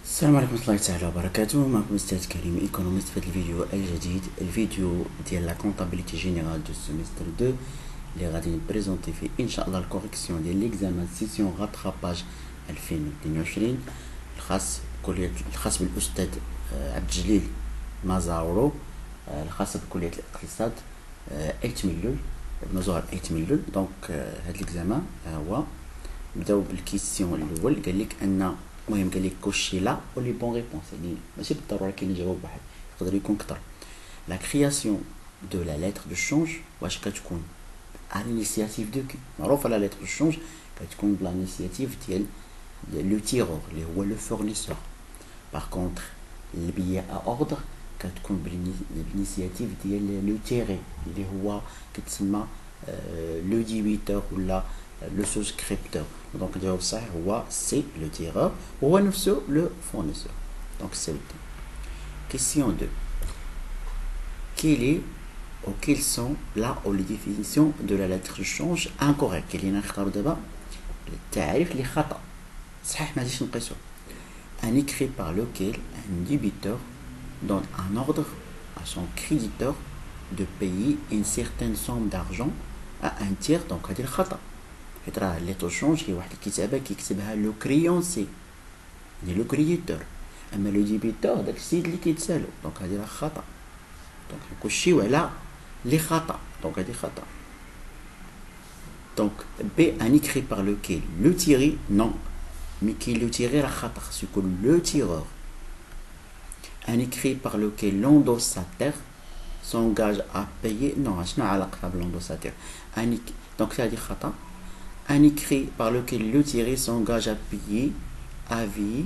السلام عليكم ورحمة الله تعالى وبركاته. معكم أستاذ كريم ايكونوميست في هذا الفيديو الجديد، الفيديو ديال لا كونطابيليتي جينيرال دو سيمستر 2 اللي غادي نبريزونتي فيه ان شاء الله الكوريكسيون ديال ليكزامان سيسيون غاتراباج 2022 الخاص بالاستاذ عبد الجليل مازاورو، الخاص بكلية الاقتصاد 8 مليول ابن زهر 8 مليول. دونك هاد ليكزامان هو نبداو بالكيسيون الاول. قال لك ان المهم قال لك كوشي لا و لي بون ريبونس، يعني ماشي بالضروره كاين جواب واحد، يقدر يكون كثر. لا كرياسيون دو لا ليتر دو شونج واش كتكون على الانيسياتيف دو كي؟ معروفه لا ليتر دو شونج كتكون بلا انيسياتيف ديال لو تيرور اللي هو لو فورنيسور. باغ كونطخ البيع اوردر كتكون بالانيسياتيف ديال لو تيري اللي هو كتسمى لو ديبيتور ولا le souscripteur. Donc le jawab صحيح هو c'est le tireur وهو نفسه le fournisseur. Donc c'est le thème. Question 2. Quel est ou quelles sont là ou les définitions de la lettre de change incorrecte اللي نختاروا دابا التعريف اللي خطأ. صحيح ما غاديش نقيسو. Un écrit par lequel un débiteur donne un ordre à son créditeur de payer une certaine somme d'argent à un tiers. Donc هذه الخطأ. حيت راه ليتر شونج هي واحد الكتابه كيكتبها لو كريونسي يعني لو كريديتور، اما لو ديبيتور داك السيد اللي كيتسالو. دونك هادي راه خطا، دونك نكوشيو على لي خطا. دونك هادي خطا. دونك بي ان écrit par lequel le tiré non mais qui le tiré راه خطا، خصو يكون لو تيرور. ان écrit par lequel l'endossateur s'engage à payer non شنو علاقتها بالendossateur دونك هادي خطا. Un écrit par lequel le tiré s'engage à payer à vie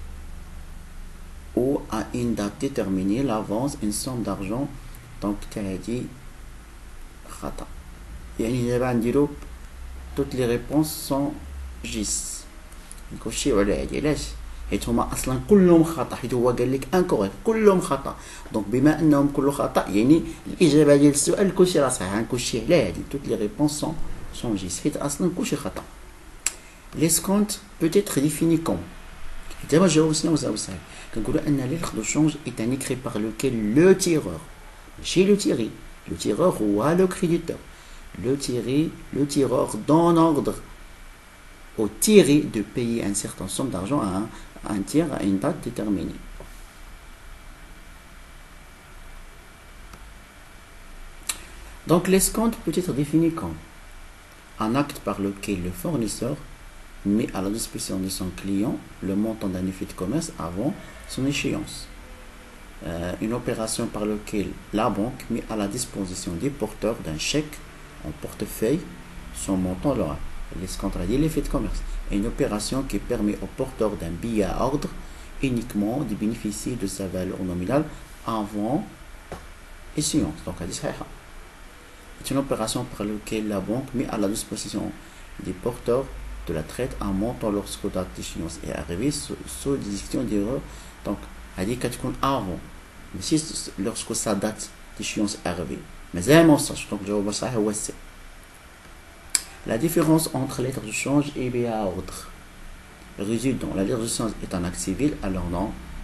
ou à une date déterminée l'avance une somme d'argent. Donc تهدي خطأ. يعني دابا نديرو toutes les réponses sont justes. نكوشيو على هادي علاش؟ حيت هما اصلا كلهم خطأ، حيت هو قال لك انكوريكت كلهم خطأ. دونك بما انهم كلهم خطأ يعني الاجابه ديال السؤال كلشي راه صحيح. غنكوشي على هادي toutes les réponses sont justes حيت اصلا كلشي خطأ. l'escompte peut être défini comme دابا جاوب شنو هو صحيح. كنقولوا ان lettre de change est un écrit par lequel le tireur ماشي le tiré. le tireur هو le créditeur. le tireur donne ordre au tiré de payer une certaine somme d'argent à un tiers à une date déterminée. Donc l'escompte peut être défini comme un acte par lequel le fournisseur met à la disposition de son client le montant d'un effet de commerce avant son échéance. Une opération par laquelle la banque met à la disposition des porteurs d'un chèque en portefeuille son montant là. L'escompte dit l'effet de commerce. Et une opération qui permet au porteur d'un billet à ordre uniquement de bénéficier de sa valeur nominale avant échéance. Donc c'est une opération par laquelle la banque met à la disposition des porteurs de la traite un montant lorsque la date d'échéance est arrivée sous déduction d'erreur. Donc elle dit qu'elle avant mais si lorsque sa date d'échéance est arrivée mais c'est un mensonge. Donc je vois ça c'est la différence entre lettre de change et billet à ordre réside dans la lettre de change est un acte civil. Alors non,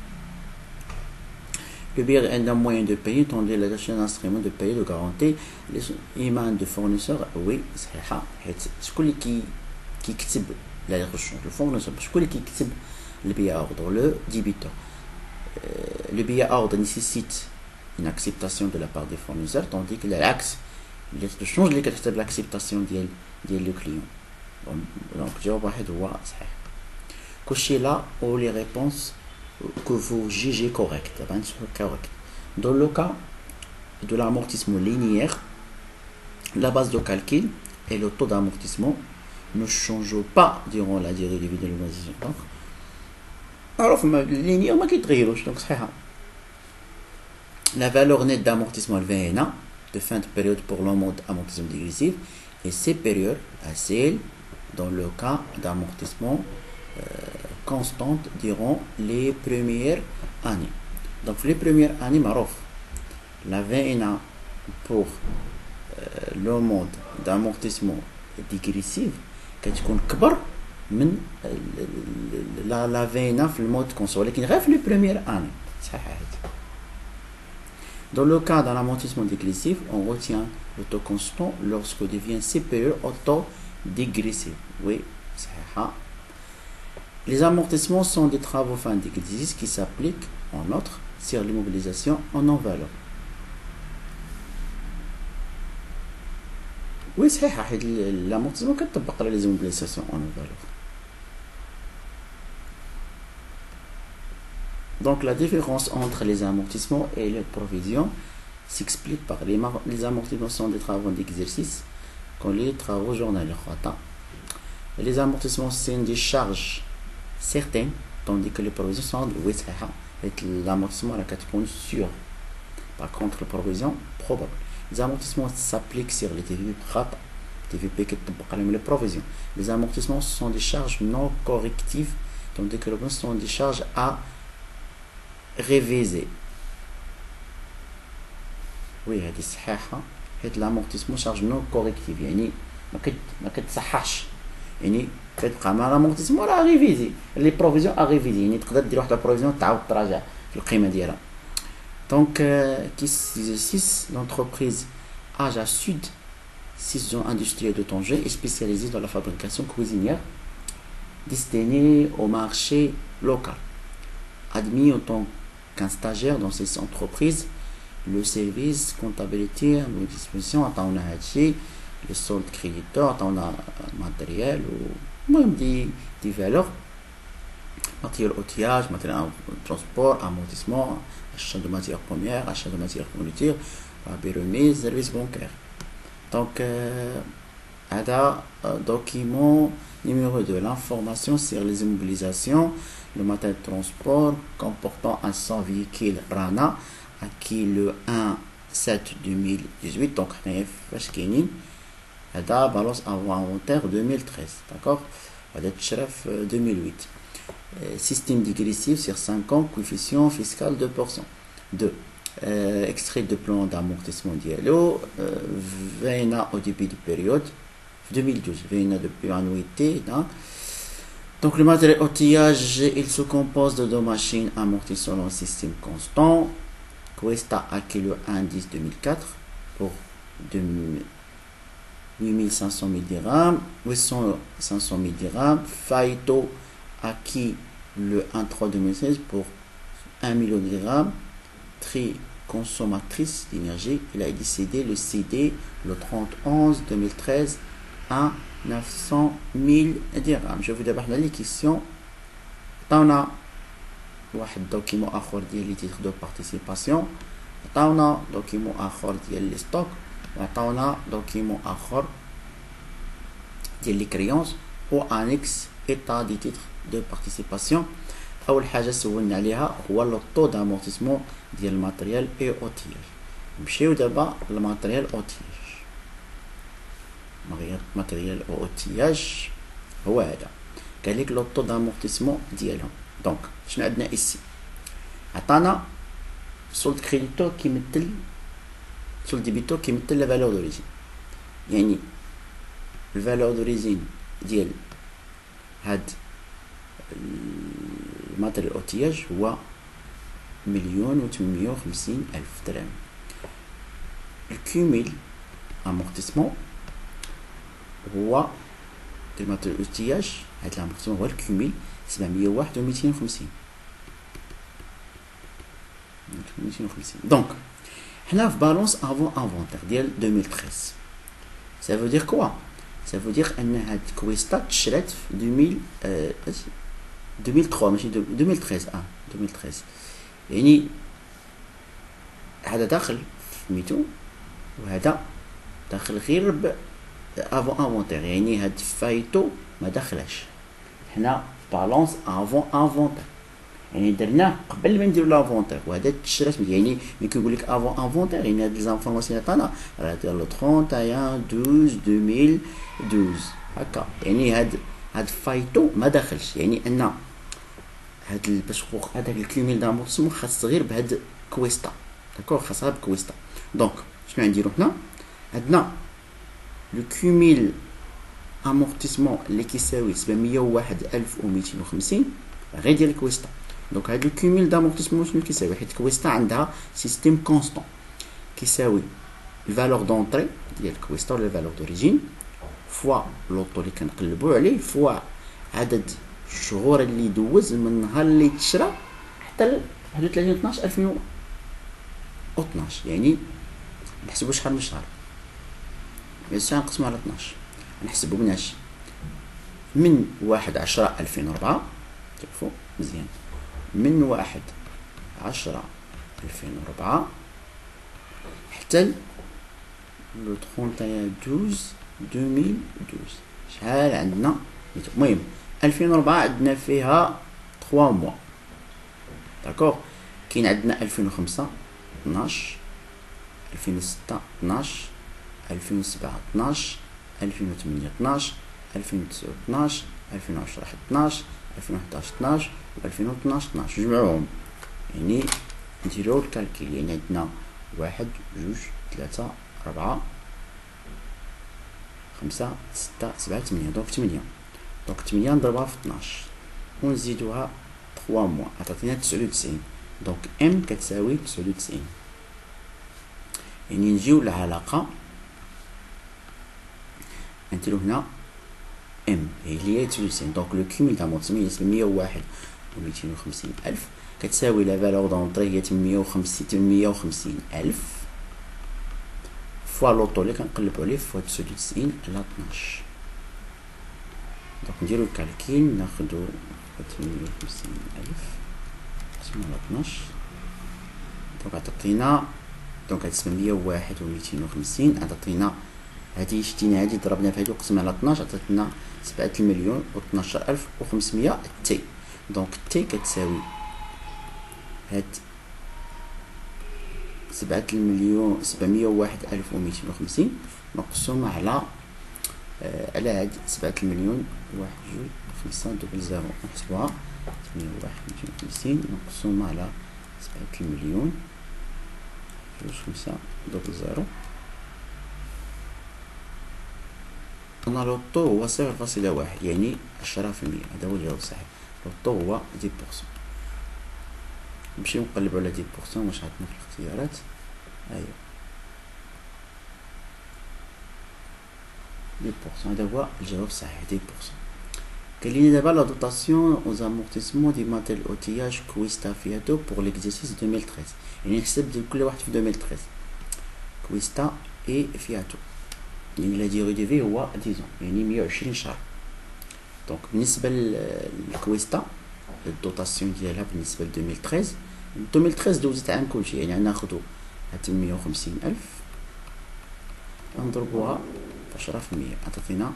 le billet est un moyen de payer tandis que la lettre est un instrument de payer de garantie les iman de fournisseur. Oui صحيحة حيت شكون اللي كيكتب لا lettre de change؟ le fournisseur. شكون اللي كيكتب le billet à ordre؟ le débiteur. le billet à ordre nécessite une acceptation de la part des fournisseurs tandis que l'axe lettre de change اللي كتكتب l'acceptation ديال le client. donc جواب واحد هو صحيح. كلشي là ou les réponses que vous jugez correctes. Dans le cas de l'amortissement linéaire, la base de calcul et le taux d'amortissement ne changent pas durant la durée de vie de l'organisation. Donc, alors linéaire ما كيتغيروش. donc صحيحة. La valeur nette d'amortissement الفاينة de fin de période pour le mode amortissement dégressif est supérieure à celle dans le cas d'amortissement constante durant les premières années. Donc les premières années معروف la VNA pour le mode d'amortissement dégressif كتكون كبر من لا فينا في المود كونسو، ولكن غير في لي بروميير اني صحيح هادي. Dans le cas d'un amortissement dégressif, on retient le taux constant lorsque devient supérieur au taux dégressif. Oui, c'est ça. Les amortissements sont des travaux fins d'exercice qui s'appliquent en outre sur l'immobilisation en non-valeur. Oui, c'est ça. L'amortissement كتطبق على les immobilisations en non-valeur. Donc la différence entre les amortissements et les provisions s'explique par les amortissements sont des travaux d'exercice quand les travaux journaliers. Les amortissements sont des charges certaines, tandis que les provisions sont l'amortissement sûr. Par contre, les provisions probables. Les amortissements s'appliquent sur les TVP qui les provisions. Les amortissements sont des charges non correctives, tandis que les provisions sont des charges à réviser. Oui, هذه صحيحة حيت l'amortissement charge non corrective يعني ما كتصححش يعني كتبقى مع l'amortissement راه ريفيزي لي بروفيزيون ريفيزي يعني تقدر دير واحد البروفيزيون تعاود تراجع في القيمة ديالها. دونك كيس exercice l'entreprise AJA Sud 6 zones industrielles de Tanger est spécialisée dans la fabrication cuisinière destinée au marché local. Admis en tant qu'un stagiaire dans ces entreprises, le service comptabilité à nos dispositions, on a le solde créditeur, on a matériel ou même des valeurs, matériel outillage, matériel transport, amortissement, achat de matières premières, achat de matières fournitures, remise, service bancaire. Donc, document numéro 2, l'information sur les immobilisations, le matériel de transport comportant un 100 véhicules RANA acquis le 1/7/2018. Donc, balance avant inventaire 2013. D'accord, 2008. Système dégressif sur 5 ans, coefficient fiscal 2%. 2. Extrait de plan d'amortissement diallo, VNA au début de période 2012, VNA depuis annuité. Donc le matériel outillage, il se compose de 2 machines amortissant un système constant. Questa acquis le 1/10/2004 pour 8500 000 dirhams, 500 000 dirhams. Faito acquis le 1/3/2016 pour 1 million de dirhams. Tri consommatrice d'énergie, il a décédé le CD le 30/11/2013 à 900 000 dirhams. Je vous d'abord les questions. On a un document آخر ديال les titres de participation, عطاونا document آخر ديال les stocks, وعطاونا document آخر ديال les créances و annexe état des titres de participation. أول حاجة سولنا عليها هو لو طو d'amortissement ديال الماتريال et outillage. نمشيو دابا للماتريال outillage. ماتريال outillage هو هذا، قال لك لو طو d'amortissement ديالهم. دونك شنو عندنا إيسي؟ عطانا سولد كريديتور كيمثل سولد ديبيتور كيمثل لا فالور دوريجين، يعني الفالور دوريجين ديال هاد الماتريال اوتياج هو 1,850,000 درهم. الكوميل امورتيسمون هو الماتريال اوتياج، هاد الامورتيسمون هو الكوميل 701,250. دونك حنا في بالونس افون انفونتير ديال 2013. ça veut dire quoi؟ ça veut dire ان هاد كويستا تشرات في 2003 ماشي 2013. 2013 يعني هذا داخل في 200 وهذا داخل غير افون انفونتير، يعني هاد فايتو ما داخلاش. حنا بالونس افون انفونتير يعني درناه قبل ما نديرو لافونتير، وهذا تشرات يعني ملي كيقول لك افون انفونتير يعني هاد لي زانفورماسيون عطانا راه ديال 31/12/2012 هكا، يعني هاد فايتو ما داخلش، يعني ان هاد باش هذاك الكوميل دامورتيسمون خاص غير بهاد كويستا. داكوغ، خاصها بكويستا. دونك شنو غنديرو حنا؟ عندنا لو كوميل امورتيسمون اللي كيساوي 701,250 غير ديال كويستا. دونك هاد الكوميل دامورتيسمون شنو كيساوي؟ حيت كويستا عندها سيستيم كونستون كيساوي الفالور دونطري ديال كويستا ولا الفالور دوريجين فوا لوطو اللي كنقلبو عليه فوا عدد الشهور اللي دوز من نهار اللي تشرى حتى 31/12/2012. يعني نحسبو شحال من شهر، بيان نقسمو على 12. نحسبو مناش من 1/10/2004 شوفو مزيان، من 1/10/2004 حتى لو 31/12/2012 شحال عندنا؟ المهم 2004 عندنا فيها 3 موا، داكوغ. كاين عندنا 2005 12، 2006 12، 2007 12، 2008 12، 2009 12، 2010 12، 2011 12 و 2012 12. جمعوهم يعني نديرو الكالكيل. يعني عندنا 1 2 3 4 5 6 7 8. دونك 8. دونك 8 نضربها في 12 ونزيدوها 3 موا عطاتينا 99. دونك ام كتساوي 99. يعني نجيو للعلاقة نديرو هنا ام اللي هي 99. دونك لو كوميل دامورتيسمون هي 701,250,000 كتساوي لا فالور دونطري هي 850,000 فوا لوطو اللي كنقلبو عليه فوا 99 على 12. دونك نديرو الكالكيل ناخدو 850,000 نقسمو على 12. دونك عطاتينا دونك هاد 701,250 عطاتينا هادي شتينا هادي ضربنا في هادي وقسمنا على 12 عطاتنا 7,012,500 تي. دونك تي كتساوي هاد 7,701,250 مقسومة على هاد 7,000,001,500 نحسبوها 701,250 مقسومة على 7,000,002,500. قلنا لوطو هو 0.1 يعني 10%. هذا هو الجواب الصحيح. لوطو هو 10%. نمشيو نقلبو على 10% واش عندنا في الاختيارات. ايوا 10%. هذا هو الجواب الصحيح 10%. قال لي دابا لا دوطاسيون aux amortissements du matériel outillage كويستا فياتو pour l'exercice 2013. يعني نحسب ديال كل واحد في 2013 كويستا اي فياتو. يعني لا ديري دو في هو 10 يعني 120 شهر. دونك بالنسبة للكويستا الدوطاسيون ديالها بالنسبة ل 2013 دوزت عام كلشي. يعني ناخدو هاد 850,000 ونضربوها في 10% عطاتينا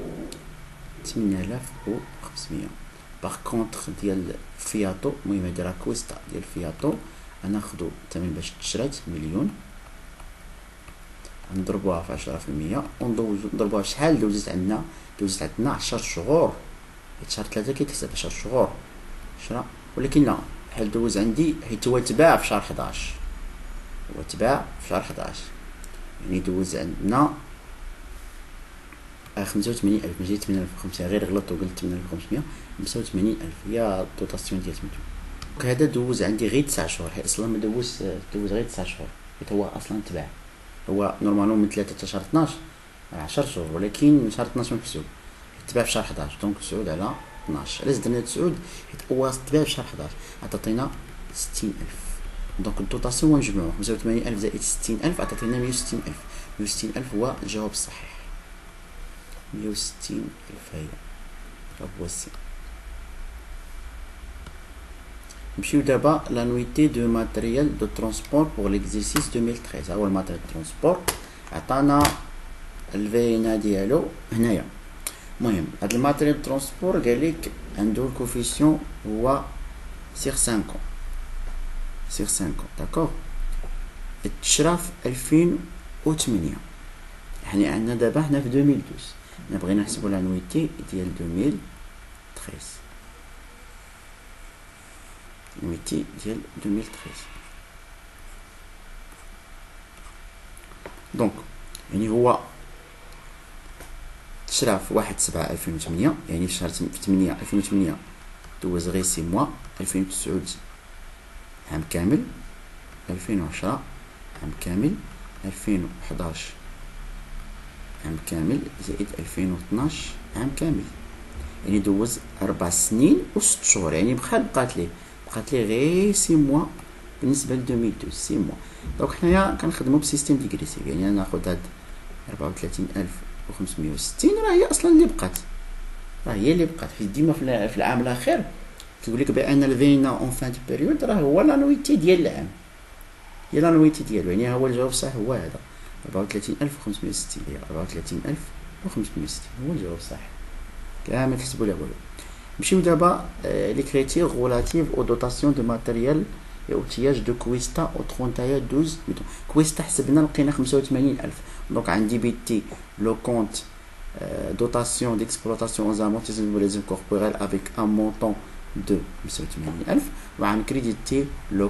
8,500. باغ كونطخ ديال فياتو المهم هادي راه كويستا ديال فياتو غناخدو الثمن باش تشرات مليون نضربوها في 10% ونضربوها شحال دوزت عندنا. دوزت عندنا 10 شهور. شهر 3 كيتحسب 10 شهور 10 ولكن لا بحال دوز عندي حيت هو تباع في شهر 11. هو تباع في شهر 11 يعني دوز عندنا 85,000 ماشي 8,500. غير غلطت وقلت 8,500. 85,000 هي الدوطاسيون ديال سميتو. دونك هذا دوز عندي غير 9 شهور حيت اصلا ما دوز غير 9 شهور حيت هو اصلا تباع. هو نورمالمون من 3 حتى شهر 12 10 شهور ولكن من شهر 12 محسوب تباع في شهر 11. دونك 9 على 12. علاش درنا 9 حيت هو تباع في شهر 11 عطاتينا 60,000. دونك الدوطاسيون ونجمعو 85,000 زائد 60,000 عطاتينا 160,000. 160,000 هو الجواب الصحيح. 160,000 هي هو السي. نمشيو دابا لانويتي دو ماتريال دو ترونسبور بوغ ليكزيرسيس 2013. هو الماتريال دو ترونسبور عطانا الفينا ديالو هنايا. المهم هاد الماتريال دو ترونسبور قالك عندو الكوفيسيون هو سيغ 5 داكوغ. تشرا في 2008 يعني عندنا دابا حنا في 2012. بغينا نحسبو لانويتي ديال 2013. لانويتي ديال 2013 دونك يعني هو شرا في 1/7/2008، يعني في شهر 8 2008 دوز غير 6 موا. 2009 عام كامل، 2010 عام كامل، 2011 عام كامل، زائد 2012 عام كامل، يعني دوز 4 سنين و 6 شهور. يعني بقات ليه غير 6 موا بالنسبة ل 2012، 6 موا. دونك حنايا كنخدمو بسيستيم ديغريسيف، يعني انا ناخد هاد 34560 راه هي اصلا اللي بقات، حيت ديما في العام الاخير كيقول لك بان الفينا اون فان دو بيريود راه هو لانويتي ديال العام، هي لانويتي ديالو، يعني هو الجواب الصح هو هذا 34560، هي 34560 هو الجواب الصح. كامل تحسبوا له والو. نمشيو دابا لي كريتير غولاتيف او دوتاسيون دو ماتيريال et outillage de Questa au 31/12. Questa حسبنا لقينا 85,000. دونك عندي بيتي لو كونت dotation d'exploitation aux amortissements pour les incorporels avec un montant de 85,000 وعن كريديتي لو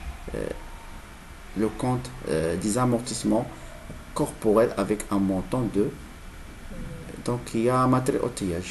compte des amortissements corporels avec un montant de donc il y a matériel outillage,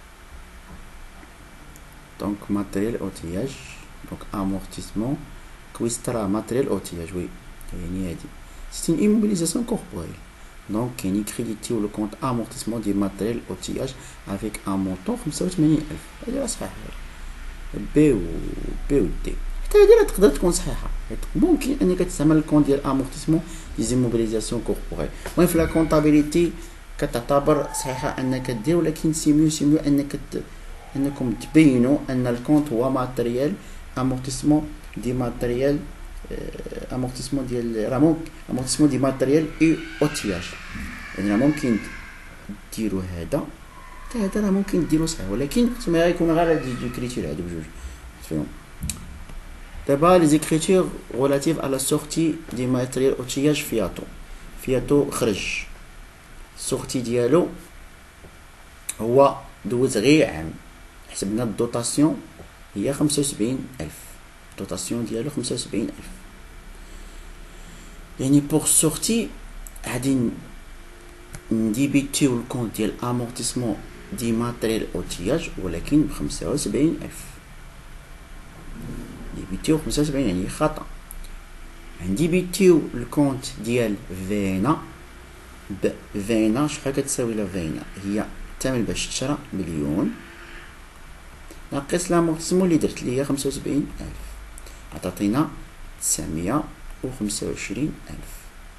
donc matériel outillage, donc amortissement Questa matériel outillage. oui يعني هادي c'est une immobilisation corporelle. donc كاين كريديتي لو كونت amortissement ديال matériel outillage avec un montant 85,000. هادي راه صحيحه، بي و دي حتى هادي راه تقدر تكون صحيحه. ممكن انك تستعمل الكونت ديال امورتيسمون دي زيموبيليزاسيون كوربوريل. المهم في لا كونطابيليتي كتعتبر صحيحه انك دير، ولكن سي ميو انكم تبينوا ان الكونت هو ماتريال امورتيسمون دي ماتريال امورتيسمون ديال راه ممكن امورتيسمون دي ماتريال اي اوتياج، يعني راه ممكن ديروا هذا حتى هذا راه ممكن ديروا صحيح، ولكن خصهم يكون غير هاد لي كريتير هادو بجوج فيهم. دابا لي زيكريتور غولاتيف على سورتي دي ماتريال اوتياج فياتو خرج، السورتي ديالو هو دوز غير عام. حسبنا الدوتاسيون هي 75,000، الدوتاسيون ديالو 75,000، يعني بوغ سورتي غادي نديبيتيو الكونت ديال امورتيسمون دي ماتريال اوتياج ولكن ب 75,000. ديبيتيو 75 يعني خطأ. نديبيتيو الكونت ديال فينا فينا شحال كتساوي لا فينا؟ هي الثمن باش تشرى مليون ناقص لامورتيسمون اللي درت لي هي 75,000، عطاتينا 925,000.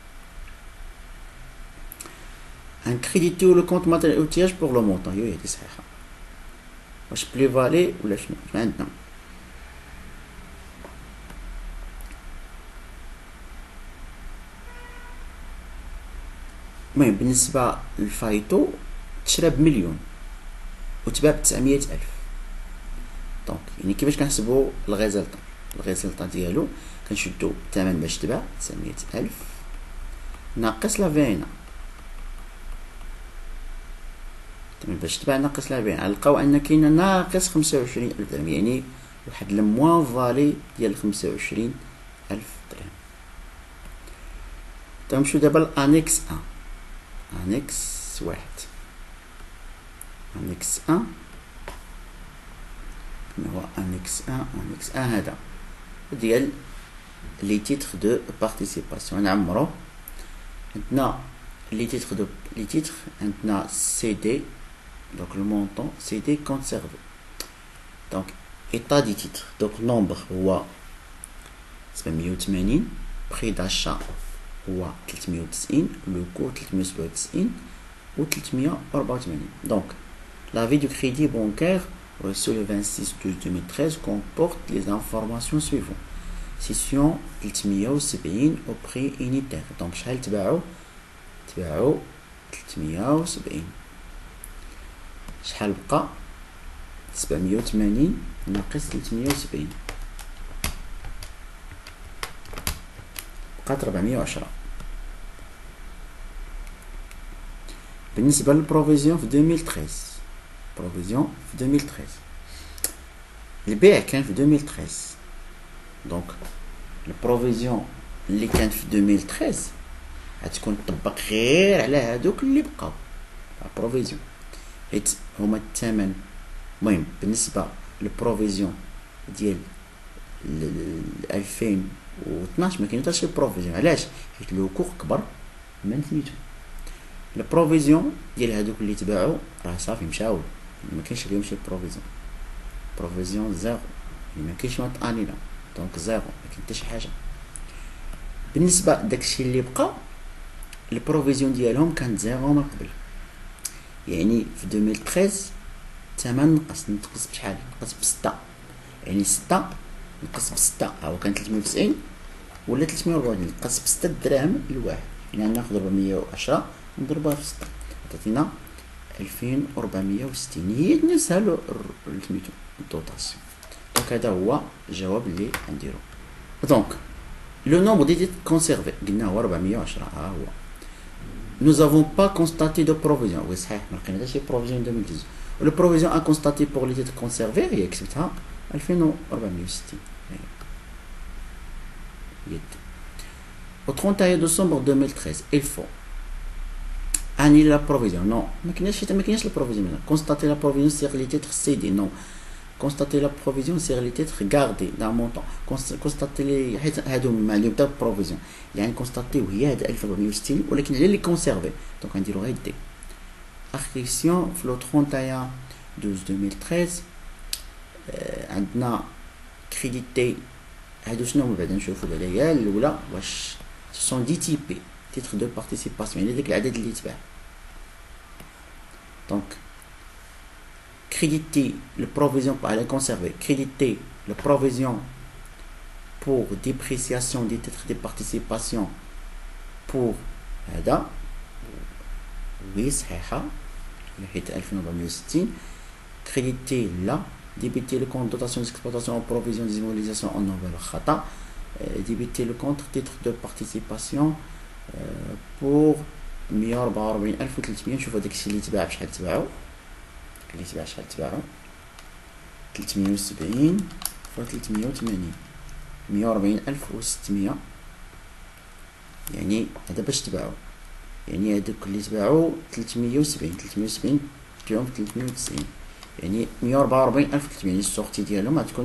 ان كريديتيو لو كونت ماتيريال اوتياج بور لو مونطون، هي هادي صحيحه. واش بلي فالي ولا شنو عندنا؟ المهم بالنسبه للفايتو تشرى بمليون وتباع ب900,000. دونك يعني كيفاش كنحسبوا الغيزلطان ديالو؟ كنشدو الثمن باش تباع 900,000 ناقص لا فينا، الثمن باش تباع ناقص لا فينا، غنلقاو ان كاين ناقص 25,000 درهم، يعني واحد الموان فالي ديال 25,000 درهم. تنمشيو دابا لانيكس 1، انيكس 1 هو انيكس 1 هذا ديال لي تيتر دو بارتيسيباسيون. نعمرو عندنا لي تيتر عندنا سي دي، دونك لو مونطون سي دي كونسيرفي، دونك ايطا دي تيتر، دونك نومبر هو 780، بري داشا هو 390، لو كو 397 و 384. دونك l'avis du crédit bancaire reçu le 26/12/2013 comporte les informations suivantes. Session 370 au prix unitaire. Donc شحال تباعو 370. شحال بقى 780 ناقص 370 بقات 410. بالنسبة للبروفيزيون في 2013، بروفيزيون في 2013 البيع كان في 2013، دونك البروفيزيون اللي كانت في 2013 غتكون تطبق غير على هادوك اللي بقاو، بروفيزيون، حيت هما الثمن. المهم بالنسبة للبروفيزيون ديال 2012 ما كاين حتى شي بروفيزيون. علاش؟ حيت لو كور كبر من سميتو. البروفيزيون ديال هادوك اللي تباعوا راه صافي مشاو، ما كاينش اليوم شي بروفيزيون زيرو، ما كاينش ما طانينا، دونك زيرو، ما كاين حتى شي حاجه. بالنسبه داكشي اللي بقى البروفيزيون ديالهم كانت زيرو من قبل، يعني في 2013 الثمن نقص بشحال؟ نقص ب6، يعني 6 نقص ب6 هو كان 390 ولا 340، نقص ب6 دراهم لواحد، يعني ناخذ 410 نضربها في 6 تعطينا 2460، هي نفسها سميتو الدوطاسيون. دونك هذا هو الجواب اللي غنديرو. دونك لو نومبر دي تيتر كونسيرفي قلنا هو 410، ها هو. Nous n'avons pas constaté de provision. Oui, صحيح ما لقينا حتى شي provision 2010. Le provision à constater pour les titres conservés هي كتبتها 2460. Au 31 décembre 2013 il faut annuler la provision. Non, ما كايناش la provision. Constater la provision sur les titres cédés. Non. Constater la provision sur les titres gardés d'un montant. Constater les حيت هادو معلوم تاع provision، يعني constater وهي هاد 1460 ولكن على اللي كونسيرفي، دونك غنديرو غير دي. اخريسيون في لو 31 12 2013 عندنا كريديتي. هادو شنو هما بعدا نشوفو بعدا. هي الاولى واش سون دي تي بي تيتر دو بارتيسيباسيون، يعني داك العدد اللي تباع. دونك créditer le provision pour aller conserver, créditer le provision pour dépréciation des titres de participation pour هذا oui صحيحة حيت 1460. créditer là, débiter le compte dotation d'exploitation en provision d'immobilisation en nouvelle خطأ. débiter le compte titre de participation pour 144300. نشوفو داكشي اللي تباع بشحال تباعو، اللي تباع شحال تباعو 370 ف 380 140600. يعني هذا باش تباعو، يعني هادوك اللي تباعو 370 بيهم 390، يعني 144300. يعني السورتي ديالهم غتكون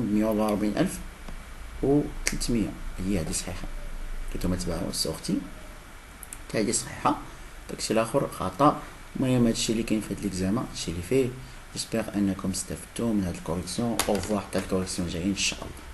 144300. هي هادي صحيحه، كنتو تباعو السورتي تا هادي صحيحه، داكشي الاخر خطا. المهم هادشي اللي كاين في هاد ليكزامان، هادشي اللي فيه. جيسبر انكم استفدتوا من هاد الكوريكسيون. او ريفوار حتى الكوريكسيون جايين ان شاء الله.